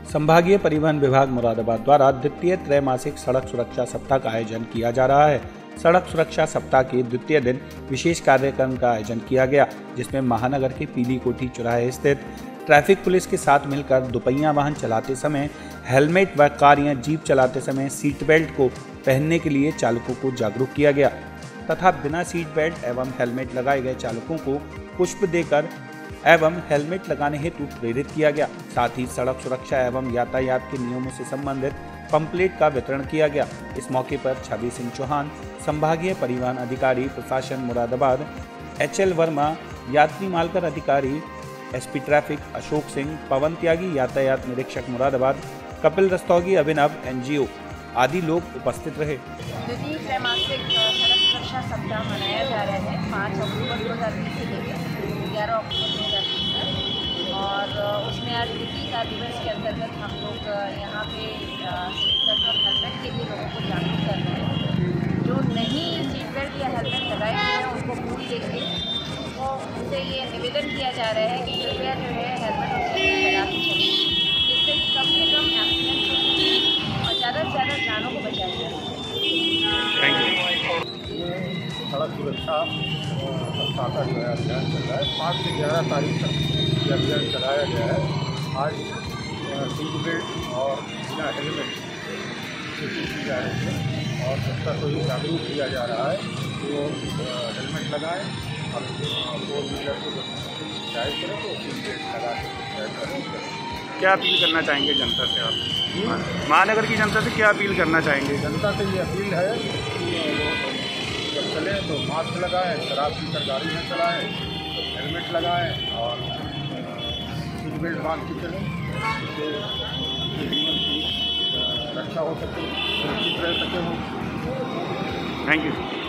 संभागीय परिवहन विभाग मुरादाबाद द्वारा द्वितीय त्रैमासिक सड़क सुरक्षा सप्ताह का आयोजन किया जा रहा है। सड़क सुरक्षा सप्ताह के द्वितीय दिन विशेष कार्यक्रम का आयोजन किया गया, जिसमें महानगर के पीली कोठी चौराहे स्थित ट्रैफिक पुलिस के साथ मिलकर दुपहिया वाहन चलाते समय हेलमेट व कार या जीप चलाते समय सीट बेल्ट को पहनने के लिए चालकों को जागरूक किया गया तथा बिना सीट बेल्ट एवं हेलमेट लगाए गए चालकों को पुष्प देकर एवं हेलमेट लगाने हेतु प्रेरित किया गया। साथ ही सड़क सुरक्षा एवं यातायात के नियमों से संबंधित पंपलेट का वितरण किया गया। इस मौके पर छवि सिंह चौहान, संभागीय परिवहन अधिकारी प्रशासन मुरादाबाद, HL वर्मा, यात्री मालकर अधिकारी SP ट्रैफिक अशोक सिंह, पवन त्यागी यातायात निरीक्षक मुरादाबाद, कपिल रस्तोगी अभिनव NGO आदि लोग उपस्थित रहे। द्वितीय त्रैमासिक सड़क सुरक्षा सप्ताह मनाया जा रहा है 5 अक्टूबर 2020 से लेकर 11 अक्टूबर 2020 तक, और उसमें आज द्वितीय का दिवस के अंतर्गत हम लोग यहाँ पे सीट बेल्ट और हेलमेट के लिए लोगों को जागरूक कर रहे हैं। जो नहीं सीट बेल्ट या हेलमेट लगाए हुए हैं उनको फूल देके तो उनसे ये निवेदन किया जा रहा है कि कृपया जो है हेलमेट और सीट बेल्ट लगा के चलिए, जिससे कि कम से कम एक्सीडेंट और ज़्यादा से ज़्यादा जानों को बचाया जा सके। सड़क सुरक्षा सप्ताह का जो है अभियान चल रहा है। 5 से 11 तारीख तक ये अभियान चलाया गया है। आज सीट बेल्ट और बिना हेलमेट की जा रही है और सबका कोई जागरूक किया जा रहा है कि वो हेलमेट लगाएं और 4 व्हीलर को ड्राइव करें तो सीट बेल्ट लगा के ड्राइव करें। क्या अपील करना चाहेंगे जनता से आप? महानगर की जनता से क्या अपील करना चाहेंगे? जनता से ये अपील है कि जब चलें तो मास्क लगाएं, शराब पीकर गाड़ी न चलाएं, हेलमेट लगाएं और सीट बेल्ट बांध के चलें, जिससे जीवन की रक्षा हो सके, सुरक्षित रह सके। Thank you.